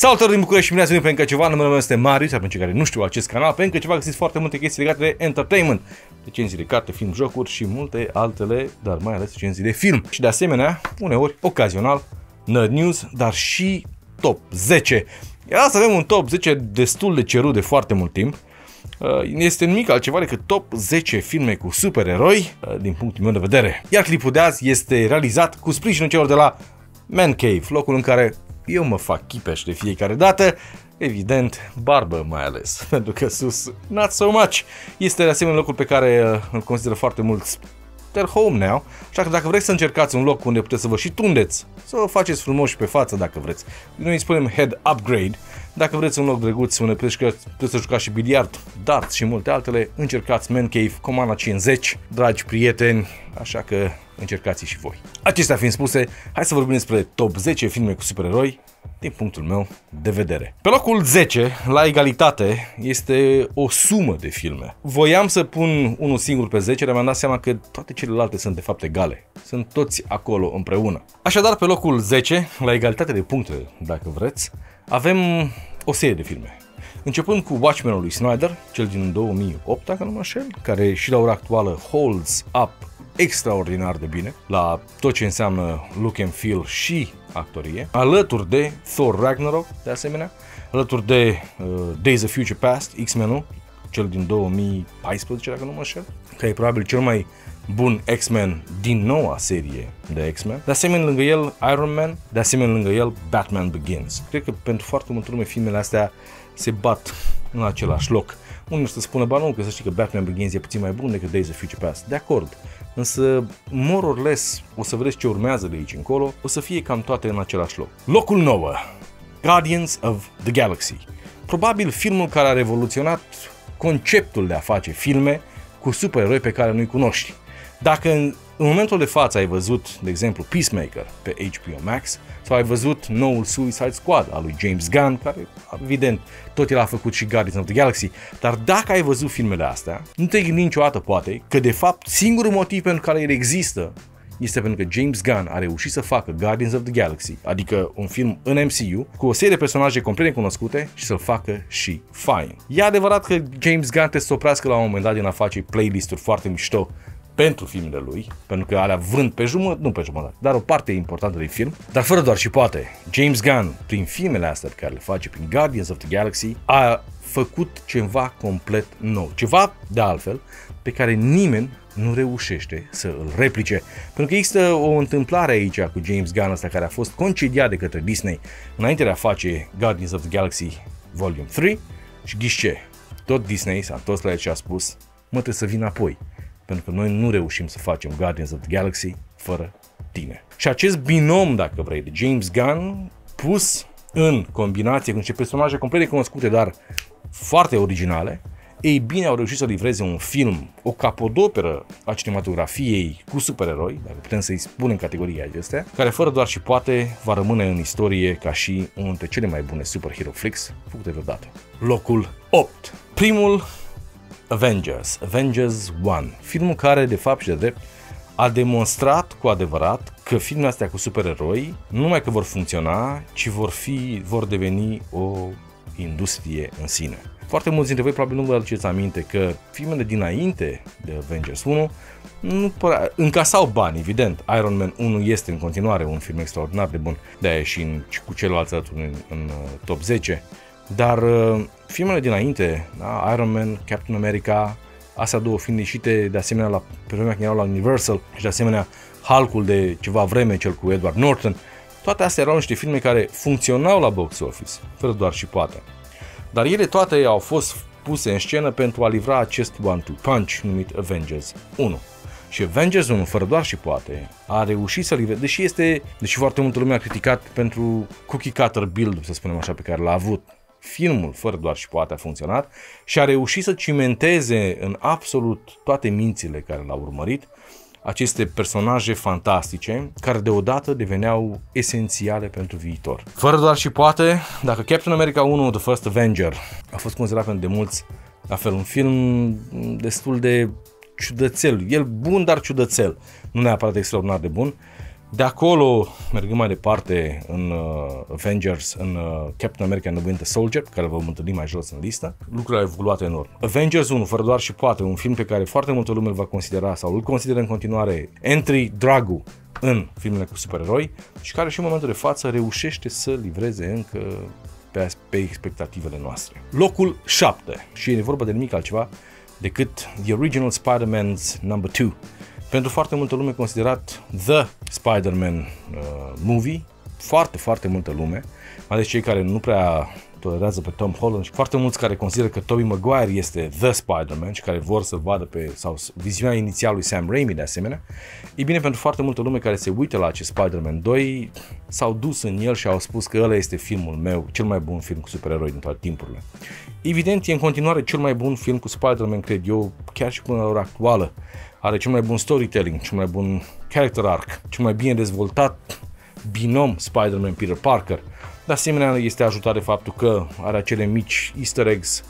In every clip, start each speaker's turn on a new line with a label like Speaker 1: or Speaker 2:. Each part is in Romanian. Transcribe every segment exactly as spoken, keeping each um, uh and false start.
Speaker 1: Salutări din București și bine ați venit pe încă ceva, numele meu este Marius, pentru cei care nu știu acest canal, pe încă ceva găsiți foarte multe chestii legate de entertainment, recenzii de carte, film, jocuri și multe altele, dar mai ales recenzii de film. Și de asemenea, uneori, ocazional, nerd news, dar și top zece. Iar astăzi avem un top zece destul de cerut de foarte mult timp. Este nimic altceva decât top zece filme cu supereroi, din punctul meu de vedere. Iar clipul de azi este realizat cu sprijinul celor de la Man Cave, locul în care eu mă fac chipeș de fiecare dată, evident, barbă mai ales, pentru că sus, not so much. Este de asemenea locul pe care îl consideră foarte mulți their home now, așa că dacă vreți să încercați un loc unde puteți să vă și tundeți, să vă faceți frumoși pe față dacă vreți, noi îi spunem head upgrade, dacă vreți un loc drăguț unde puteți, puteți să jucați și biliard, darts și multe altele, încercați Man Cave, Comana cincizeci, dragi prieteni, așa că încercați și voi. Acestea fiind spuse, hai să vorbim despre top zece filme cu supereroi din punctul meu de vedere. Pe locul zece, la egalitate, este o sumă de filme. Voiam să pun unul singur pe zece, dar mi-am dat seama că toate celelalte sunt de fapt egale. Sunt toți acolo împreună. Așadar, pe locul zece, la egalitate de puncte, dacă vreți, avem o serie de filme. Începând cu Watchmen-ul lui Snyder, cel din două mii opt, dacă nu mă înșel, care și la ora actuală holds up extraordinar de bine la tot ce înseamnă look and feel și actorie, alături de Thor Ragnarok, de asemenea, alături de uh, Days of Future Past, X-Men-ul, cel din două mii paisprezece, dacă nu mă înșel, care e probabil cel mai bun X-Men din noua serie de X-Men. De asemenea, lângă el Iron Man, de asemenea, lângă el Batman Begins. Cred că pentru foarte multă lume filmele astea se bat în același loc. Unii o să spună, ba nu, că să știi că Batman Begins e puțin mai bun decât Days of Future Past. De acord. Însă, more or less, o să vedeți ce urmează de aici încolo, o să fie cam toate în același loc. Locul nouă. Guardians of the Galaxy. Probabil filmul care a revoluționat conceptul de a face filme cu supereroi pe care nu-i cunoști. Dacă în, în momentul de față ai văzut, de exemplu, Peacemaker pe H B O Max, sau ai văzut noul Suicide Squad al lui James Gunn, care, evident, tot el a făcut și Guardians of the Galaxy, dar dacă ai văzut filmele astea, nu te gândi niciodată, poate, că de fapt singurul motiv pentru care el există este pentru că James Gunn a reușit să facă Guardians of the Galaxy, adică un film în M C U, cu o serie de personaje complet necunoscute și să-l facă și fain. E adevărat că James Gunn trebuie să se oprească la un moment dat din a face playlist-uri foarte mișto pentru filmele lui, pentru că alea vând pe jumătate, nu pe jumătate, dar o parte importantă din film, dar fără doar și poate. James Gunn, prin filmele astea pe care le face, prin Guardians of the Galaxy, a făcut ceva complet nou, ceva de altfel, pe care nimeni nu reușește să îl replice. Pentru că există o întâmplare aici cu James Gunn ăsta, care a fost concediat de către Disney înainte de a face Guardians of the Galaxy Volume trei și ghiși ce? Tot Disney s-a întors la el și a spus, mă, trebuie să vin înapoi, pentru că noi nu reușim să facem Guardians of the Galaxy fără tine. Și acest binom, dacă vrei, de James Gunn, pus în combinație cu niște personaje complet necunoscute, dar foarte originale, ei bine au reușit să livreze un film, o capodoperă a cinematografiei cu supereroi, dacă putem să-i spunem în categoria acestea, care fără doar și poate va rămâne în istorie ca și unul dintre cele mai bune superhero flicks făcute vreodată. Locul opt. Primul, Avengers, Avengers unu, filmul care de fapt și de drept a demonstrat cu adevărat că filmele astea cu supereroi nu numai că vor funcționa, ci vor fi, vor deveni o industrie în sine. Foarte mulți dintre voi probabil nu vă aduceți aminte că filmele dinainte de Avengers unu nu părea, încasau bani, evident. Iron Man unu este în continuare un film extraordinar de bun, de-aia și, în, și cu celălalt alături în, în top zece. Dar uh, filmele dinainte, da, Iron Man, Captain America, astea două fiind ieșite de asemenea la, pe vremea când erau la Universal și de asemenea Hulk-ul de ceva vreme, cel cu Edward Norton, toate astea erau niște filme care funcționau la box office, fără doar și poate. Dar ele toate au fost puse în scenă pentru a livra acest one-two punch numit Avengers unu. Și Avengers unu, fără doar și poate, a reușit să livreze, deși este, deși foarte multă lume a criticat pentru cookie cutter build, să spunem așa, pe care l-a avut. Filmul, fără doar și poate, a funcționat și a reușit să cimenteze în absolut toate mințile care l-au urmărit aceste personaje fantastice care deodată deveneau esențiale pentru viitor. Fără doar și poate, dacă Captain America unu, The First Avenger, a fost considerat pentru de mulți la fel un film destul de ciudățel, el bun, dar ciudățel, nu neapărat extraordinar de bun, De acolo, mergând mai departe în uh, Avengers, în uh, Captain America and the Winter Soldier, pe care vom întâlni mai jos în listă, lucrurile au evoluat enorm. Avengers unu, fără doar și poate, un film pe care foarte multă lume îl va considera sau îl consideră în continuare entry drag-ul în filmele cu supereroi și care și în momentul de față reușește să livreze încă pe, pe expectativele noastre. Locul șapte, și e vorba de nimic altceva decât The Original Spider-Man's number two. Pentru foarte multă lume considerat The Spider-Man uh, movie, foarte, foarte multă lume, mai ales cei care nu prea tolerează pe Tom Holland și foarte mulți care consideră că Tobey Maguire este The Spider-Man și care vor să vadă pe, sau viziunea inițială lui Sam Raimi de asemenea. E bine, pentru foarte multă lume care se uită la acest Spider-Man doi, s-au dus în el și au spus că ăla este filmul meu, cel mai bun film cu supereroi din toate timpurile. Evident, e în continuare cel mai bun film cu Spider-Man, cred eu, chiar și până la ora actuală. Are cel mai bun storytelling, cel mai bun character arc, cel mai bine dezvoltat binom Spider-Man Peter Parker. De asemenea, este ajutat de faptul că are acele mici easter eggs,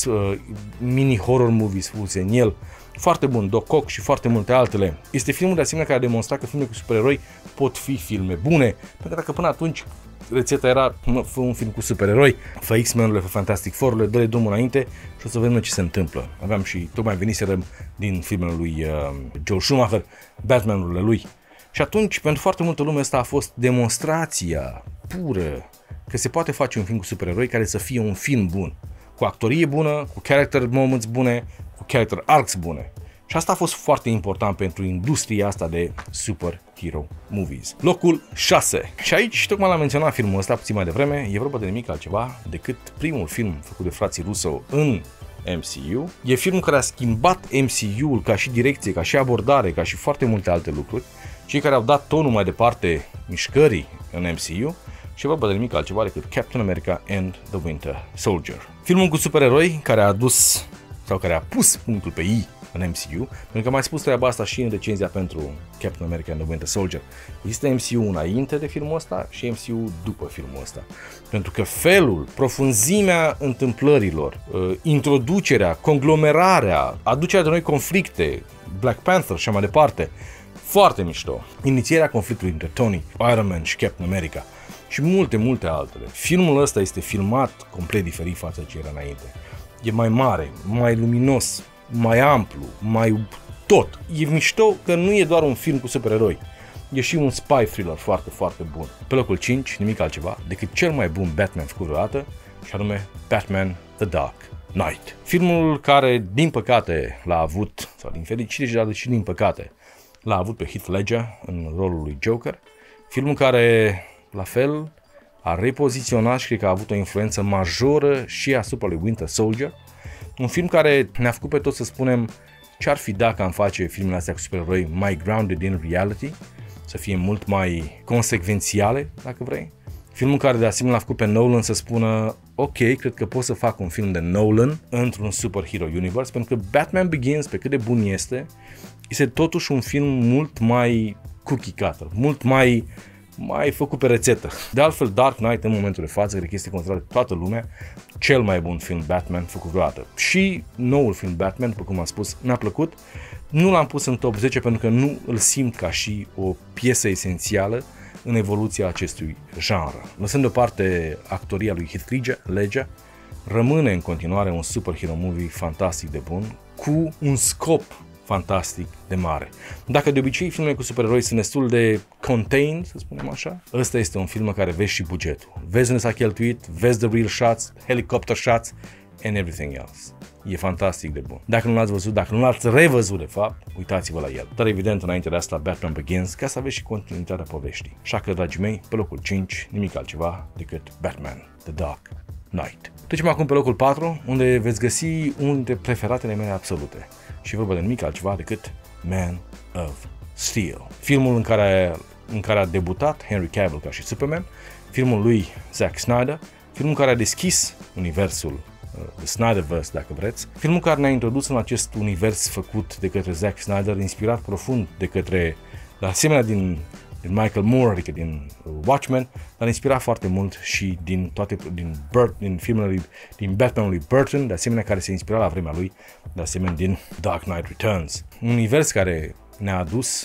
Speaker 1: mini horror movies spuse în el. Foarte bun, Doc Ock și foarte multe altele. Este filmul de asemenea care a demonstrat că filmele cu supereroi pot fi filme bune, pentru că până atunci rețeta era, mă, fă un film cu supereroi, fă X-Men-urile, fă Fantastic Four-urile, dă-le drumul înainte și o să vedem ce se întâmplă. Aveam și, tocmai veniserăm din filmele lui uh, Joel Schumacher, Batman-urile lui. Și atunci, pentru foarte multă lume, asta a fost demonstrația pură că se poate face un film cu supereroi care să fie un film bun, cu actorie bună, cu character moments bune, cu character arcs bune. Și asta a fost foarte important pentru industria asta de superhero movies. Locul șase. Și aici, tocmai l-am menționat filmul ăsta puțin mai devreme, e vorba de nimic altceva decât primul film făcut de frații Russo în M C U. E filmul care a schimbat M C U-ul ca și direcție, ca și abordare, ca și foarte multe alte lucruri. Cei care au dat tonul mai departe mișcării în M C U. Și e vorba de nimic altceva decât Captain America and the Winter Soldier. Filmul cu supereroi care a adus sau care a pus punctul pe I în M C U, pentru că am mai spus treaba asta și în recenzia pentru Captain America and the Winter Soldier. Există M C U înainte de filmul ăsta și M C U după filmul ăsta. Pentru că felul, profunzimea întâmplărilor, introducerea, conglomerarea, aducerea de noi conflicte, Black Panther și așa mai departe, foarte mișto. Inițierea conflictului între Tony, Iron Man și Captain America și multe, multe altele. Filmul ăsta este filmat complet diferit față de ce era înainte. E mai mare, mai luminos, mai amplu, mai tot. E mișto că nu e doar un film cu supereroi. E și un spy thriller foarte, foarte bun. Pe locul cinci, nimic altceva decât cel mai bun Batman făcut vreodată, și anume Batman The Dark Knight. Filmul care, din păcate, l-a avut, sau din fericire și din păcate, l-a avut pe Heath Ledger în rolul lui Joker. Filmul care, la fel, a repoziționat și cred că a avut o influență majoră și asupra lui Winter Soldier. Un film care ne-a făcut pe toți să spunem ce ar fi dacă am face filmele astea cu supereroi mai grounded in reality, să fie mult mai consecvențiale, dacă vrei. Filmul care de asemenea l-a făcut pe Nolan să spună ok, cred că pot să fac un film de Nolan într-un superhero universe, pentru că Batman Begins, pe cât de bun este, este totuși un film mult mai cookie cutter, mult mai mai făcut pe rețetă. De altfel, Dark Knight în momentul de față, cred că este considerat de toată lumea cel mai bun film Batman făcut vreodată. Și noul film Batman, după cum am spus, mi-a plăcut. Nu l-am pus în top zece pentru că nu îl simt ca și o piesă esențială în evoluția acestui genre. Lăsând deoparte actoria lui Heath Ledger, rămâne în continuare un superhero movie fantastic de bun, cu un scop fantastic de mare. Dacă de obicei filmele cu supereroi sunt destul de contained, să spunem așa, ăsta este un film în care vezi și bugetul. Vezi unde s-a cheltuit, vezi the real shots, helicopter shots and everything else. E fantastic de bun. Dacă nu l-ați văzut, dacă nu l-ați revăzut de fapt, uitați-vă la el. Dar evident înainte de asta Batman Begins, ca să aveți și continuitatea poveștii. Așa că, dragii mei, pe locul cinci, nimic altceva decât Batman The Dark Knight. Trecem acum pe locul patru, unde veți găsi unul dintre preferatele mele absolute. Și vorba de nimic altceva decât Man of Steel. Filmul în care, în care a debutat Henry Cavill ca și Superman, filmul lui Zack Snyder, filmul care a deschis universul uh, The Snyderverse, dacă vreți, filmul care ne-a introdus în acest univers făcut de către Zack Snyder, inspirat profund de către, de asemenea din, din Michael Moore, adică din Watchmen, dar inspirat foarte mult și din toate din, Burt, din filmele lui, din Batman lui Burton, de asemenea care se inspira la vremea lui, de asemenea din Dark Knight Returns. Un univers care ne-a adus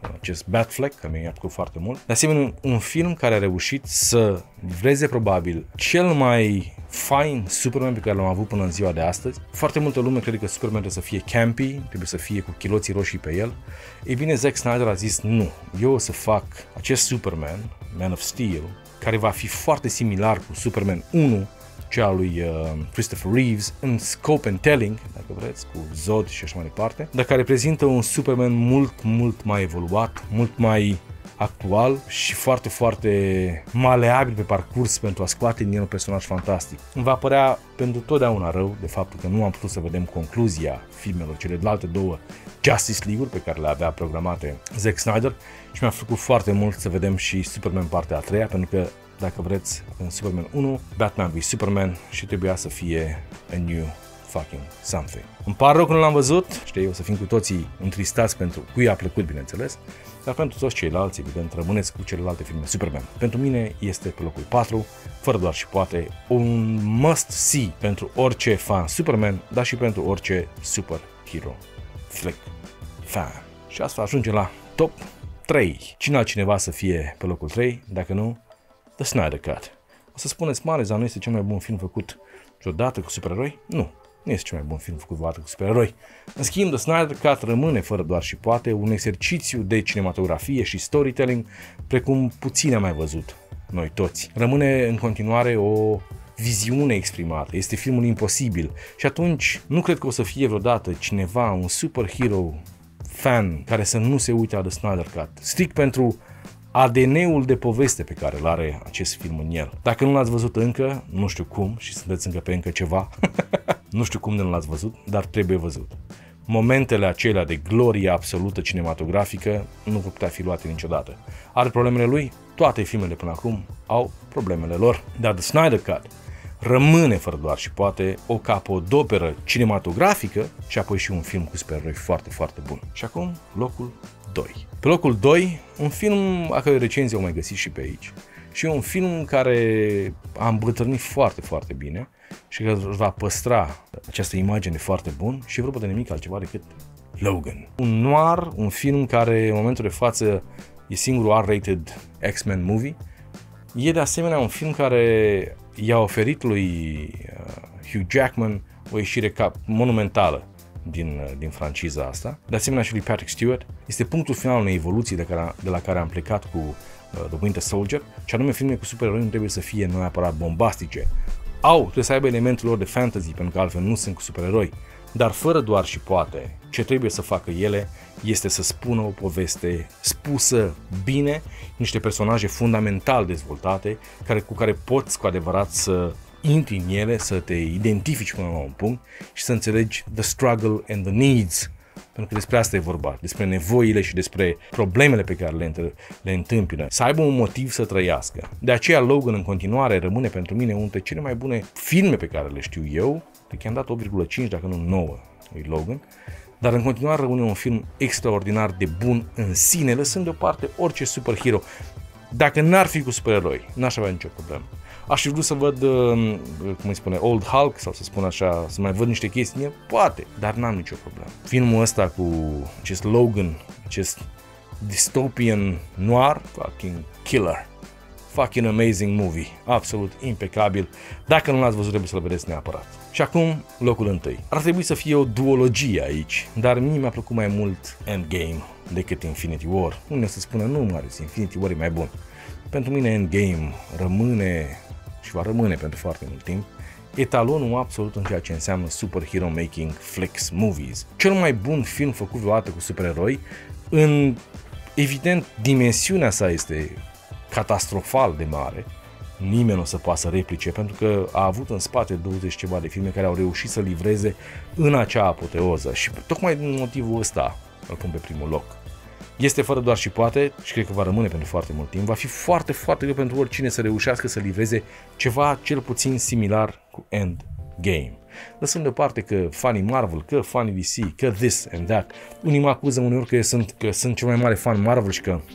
Speaker 1: acest Batfleck, care mi-a plăcut foarte mult. De asemenea, un film care a reușit să livreze probabil cel mai fain Superman pe care l-am avut până în ziua de astăzi. Foarte multă lume crede că Superman trebuie să fie campy, trebuie să fie cu chiloții roșii pe el. Ei bine, Zack Snyder a zis nu, eu o să fac acest Superman, Man of Steel, care va fi foarte similar cu Superman unu, cea lui uh, Christopher Reeves, în scope and telling, dacă vreți, cu Zod și așa mai departe, dar care prezintă un Superman mult, mult mai evoluat, mult mai actual și foarte, foarte maleabil pe parcurs pentru a scoate din el un personaj fantastic. Îmi va părea pentru totdeauna rău de faptul că nu am putut să vedem concluzia filmelor celelalte două Justice League-uri pe care le avea programate Zack Snyder și mi-a făcut foarte mult să vedem și Superman partea a treia, pentru că dacă vreți, în Superman unu, Batman v Superman și trebuia să fie a new fucking something. Îmi pare rău că nu l-am văzut, știi, o să fim cu toții întristați pentru cui a plăcut, bineînțeles, dar pentru toți ceilalți, evident, rămâneți cu celelalte filme Superman. Pentru mine este pe locul patru, fără doar și poate, un must-see pentru orice fan Superman, dar și pentru orice superhero flick fan. Și asta ajunge la top trei. Cine altcineva să fie pe locul trei, dacă nu, The Snyder Cut. O să spuneți, Marius, dar nu este cel mai bun film făcut vreodată cu supereroi? Nu, nu este cel mai bun film făcut vreodată cu supereroi. În schimb, The Snyder Cut rămâne, fără doar și poate, un exercițiu de cinematografie și storytelling, precum puțin am mai văzut noi toți. Rămâne în continuare o viziune exprimată, este filmul imposibil și atunci nu cred că o să fie vreodată cineva, un superhero fan, care să nu se uite la The Snyder Cut, strict pentru A D N-ul de poveste pe care îl are acest film în el. Dacă nu l-ați văzut încă, nu știu cum, și sunteți încă pe încă ceva, nu știu cum de nu l-ați văzut, dar trebuie văzut. Momentele acelea de glorie absolută cinematografică nu vor putea fi luate niciodată. Are problemele lui? Toate filmele până acum au problemele lor. Dar The Snyder Cut rămâne, fără doar și poate, o capodoperă cinematografică și apoi și un film cu supereroi foarte, foarte bun. Și acum, locul doi. Pe locul doi, un film a cărui recenzie o mai găsit și pe aici. Și un film care a îmbătrânit foarte, foarte bine și care va păstra această imagine foarte bun și vorba de nimic altceva decât Logan. Un noir, un film care în momentul de față e singurul R rated X-Men movie. E de asemenea un film care i-a oferit lui Hugh Jackman o ieșire cap monumentală din, din franciza asta. De asemenea și lui Patrick Stewart. Este punctul final unei evoluții de, care, de la care am plecat cu uh, The Winter Soldier, și anume filme cu supereroi nu trebuie să fie neapărat bombastice. Au, trebuie să aibă elementul lor de fantasy, pentru că altfel nu sunt cu supereroi. Dar fără doar și poate, ce trebuie să facă ele este să spună o poveste spusă bine, niște personaje fundamental dezvoltate, care, cu care poți cu adevărat să intri în ele, să te identifici până la un punct și să înțelegi the struggle and the needs. Pentru că despre asta e vorba, despre nevoile și despre problemele pe care le, le întâmpină. Să aibă un motiv să trăiască. De aceea Logan în continuare rămâne pentru mine unul dintre cele mai bune filme pe care le știu eu. Cred că i-am dat opt virgulă cinci, dacă nu nouă, lui Logan. Dar în continuare rămâne un film extraordinar de bun în sine, lăsând deoparte orice superhero. Dacă n-ar fi cu supereroi, n-aș avea nicio problemă. Aș fi vrut să văd, cum îi spune, Old Hulk, sau să spun așa, să mai văd niște chestii în el? Poate, dar n-am nicio problemă. Filmul ăsta cu acest Logan, acest dystopian noir, fucking killer. Fucking amazing movie. Absolut impecabil. Dacă nu l-ați văzut, trebuie să-l vedeți neapărat. Și acum, locul întâi. Ar trebui să fie o duologie aici, dar mie mi-a plăcut mai mult Endgame decât Infinity War. Unii o să spună, nu, Marius, Infinity War e mai bun. Pentru mine Endgame rămâne și va rămâne pentru foarte mult timp etalonul absolut în ceea ce înseamnă superhero making flicks movies. Cel mai bun film făcut vreodată cu supereroi. În, evident, dimensiunea sa este catastrofal de mare. Nimeni nu o să poată să replice, pentru că a avut în spate douăzeci ceva de filme care au reușit să livreze în acea apoteoză și tocmai din motivul ăsta îl pun pe primul loc. Este fără doar și poate, și cred că va rămâne pentru foarte mult timp, va fi foarte, foarte greu pentru oricine să reușească să livreze ceva cel puțin similar cu Endgame. Lăsând deoparte că fanii Marvel, că fanii D C, că this and that, unii mă acuză uneori că sunt, că sunt cel mai mare fan Marvel și că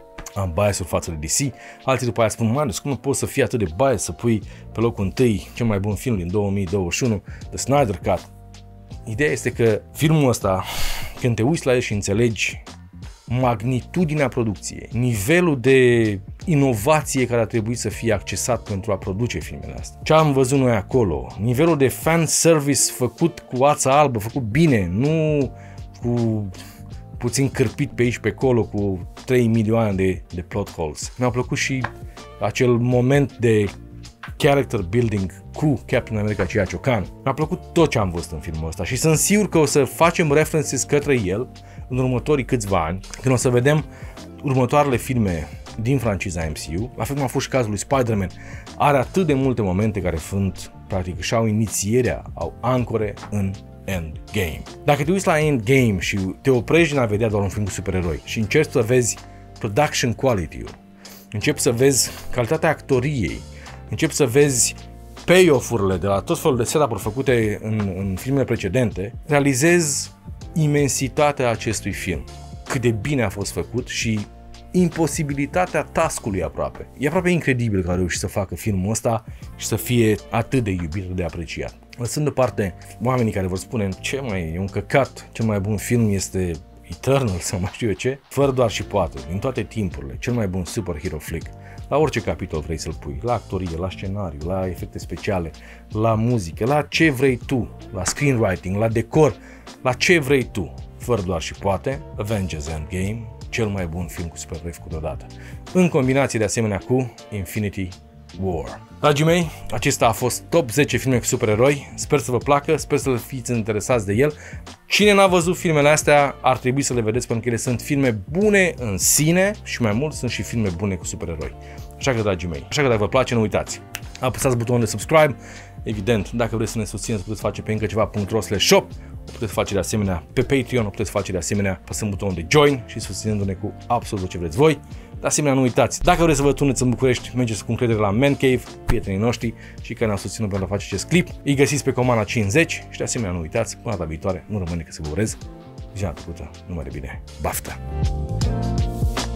Speaker 1: am bias-uri față de D C, alții după aia spun, Marius, cum poți să fii atât de bias să pui pe locul întâi cel mai bun film din două mii douăzeci și unu, The Snyder Cut? Ideea este că filmul ăsta, când te uiți la el și înțelegi magnitudinea producției, nivelul de inovație care a trebuit să fie accesat pentru a produce filmele astea. Ce am văzut noi acolo, nivelul de fan service făcut cu ața albă, făcut bine, nu cu puțin cârpit pe aici pe acolo cu trei milioane de, de plot holes. Mi-a plăcut și acel moment de character building cu Captain America Cia Ciocan. Mi-a plăcut tot ce am văzut în filmul ăsta și sunt sigur că o să facem references către el în următorii câțiva ani, când o să vedem următoarele filme din franciza M C U. La fel cum a fost și cazul lui Spider-Man. Are atât de multe momente care sunt, practic, și au inițierea, au ancore în Endgame. Dacă te uiți la Endgame și te oprești din a vedea doar un film cu supereroi și încerci să vezi production quality-ul, începi să vezi calitatea actoriei, începi să vezi payoff-urile de la tot felul de setup-uri făcute în, în filmele precedente, realizezi imensitatea acestui film, cât de bine a fost făcut și imposibilitatea task-ului aproape. E aproape incredibil că a reușit să facă filmul ăsta și să fie atât de iubit, de apreciat. Lăsând deoparte oamenii care vor spune ce mai e un căcat, cel mai bun film este Eternal sau mai știu eu ce, fără doar și poate, din toate timpurile, cel mai bun superhero flick. La orice capitol vrei să-l pui, la actorie, la scenariu, la efecte speciale, la muzică, la ce vrei tu, la screenwriting, la decor, la ce vrei tu, fără doar și poate, Avengers Endgame, cel mai bun film cu supereroi făcut odată, în combinație de asemenea cu Infinity War. Dragii mei, acesta a fost top zece filme cu supereroi, sper să vă placă, sper să fiți interesați de el. Cine n-a văzut filmele astea ar trebui să le vedeți pentru că ele sunt filme bune în sine și mai mult sunt și filme bune cu supereroi. Așa că, dragii mei, așa că dacă vă place, nu uitați, apăsați butonul de subscribe, evident, dacă vreți să ne susțineți, puteți face pe încă ceva punct ro slash shop, o puteți face de asemenea pe Patreon, o puteți face de asemenea apăsând butonul de join și susținându-ne cu absolut ce vreți voi. De asemenea, nu uitați, dacă vreți să vă tuneți în București, mergeți cu încredere la Man Cave, prietenii noștri și care ne-au susținut pentru a face acest clip. Îi găsiți pe Comana cincizeci și de asemenea nu uitați, până data viitoare, nu rămâne că să vă urez ziua trecută, numai de bine, baftă!